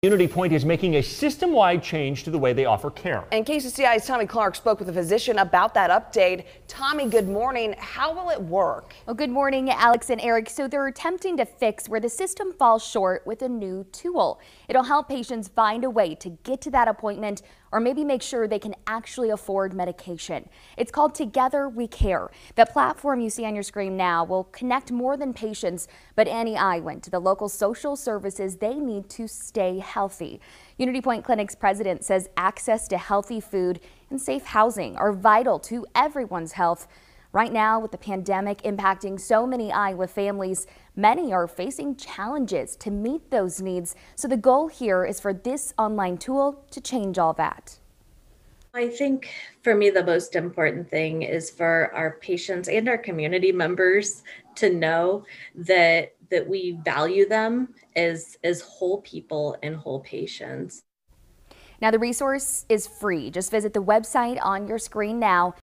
Unity Point is making a system-wide change to the way they offer care. And KCCI's Tommy Clark spoke with a physician about that update. Tommy, good morning. How will it work? Well, good morning, Alex and Eric. So they're attempting to fix where the system falls short with a new tool. It'll help patients find a way to get to that appointment or maybe make sure they can actually afford medication. It's called Together We Care. The platform you see on your screen now will connect more than patients, but Annie I went to the local social services they need to stay healthy. Unity Point Clinic's president says access to healthy food and safe housing are vital to everyone's health. Right now, with the pandemic impacting so many Iowa families, many are facing challenges to meet those needs. So the goal here is for this online tool to change all that. I think for me, the most important thing is for our patients and our community members to know that we value them as whole people and whole patients. Now, the resource is free. Just visit the website on your screen now.